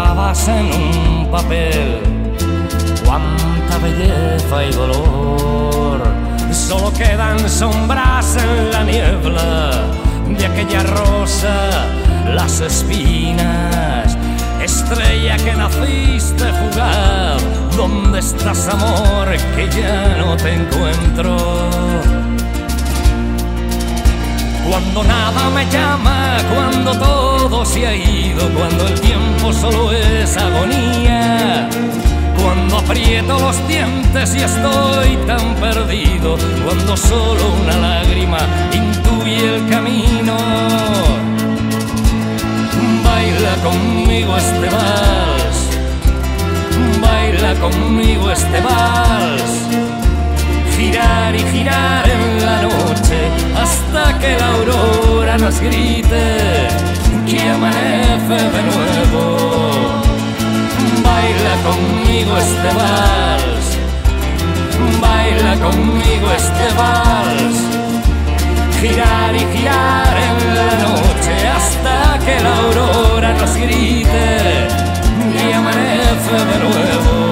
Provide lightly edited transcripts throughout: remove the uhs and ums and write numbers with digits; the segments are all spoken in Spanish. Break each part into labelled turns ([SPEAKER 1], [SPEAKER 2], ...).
[SPEAKER 1] dibujabas en un papel cuánta belleza y dolor. Solo quedan sombras en la niebla de aquella rosa, las espinas. Estrella que naciste fugaz, ¿dónde estás, amor, que ya no te encuentro? Cuando nada me llama, cuando todo se ha ido, cuando el tiempo solo es agonía, cuando aprieto los dientes y estoy tan perdido, cuando solo una lágrima intuye el camino. Baila conmigo este vals, baila conmigo este vals. Girar y girar en la noche hasta que la aurora nos grite que amanece de nuevo. Baila conmigo este vals, baila conmigo este vals. Girar y girar en la noche hasta que la aurora nos grite y amanece de nuevo.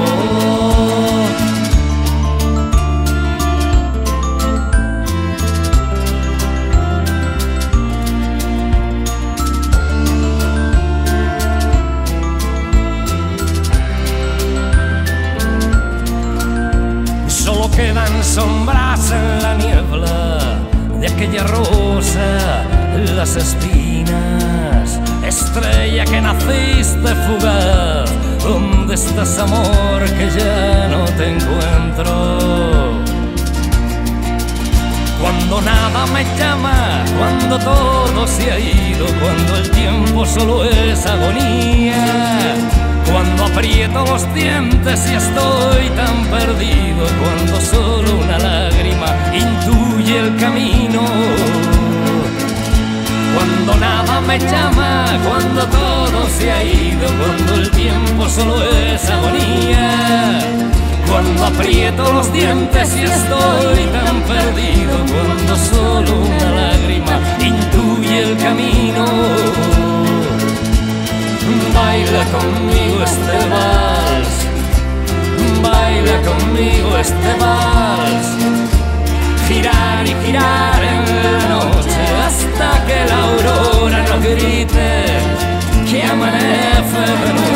[SPEAKER 1] Solo quedan sombras en la niebla de aquella rosa, las espinas. Estrella que naciste fugaz, ¿dónde estás, amor, que ya no te encuentro? Cuando nada me llama, cuando todo se ha ido, cuando el tiempo solo es agonía, cuando aprieto los dientes y estoy tan perdido, cuando solo una lágrima intuye el camino. Cuando nada me llama, cuando todo se ha ido, cuando el tiempo solo es agonía, cuando aprieto los dientes y estoy tan perdido, cuando solo una lágrima intuye el camino. Baila conmigo este vals, baila conmigo este vals. Girar y girar en la noche hasta que la aurora nos grite que amanece de nuevo.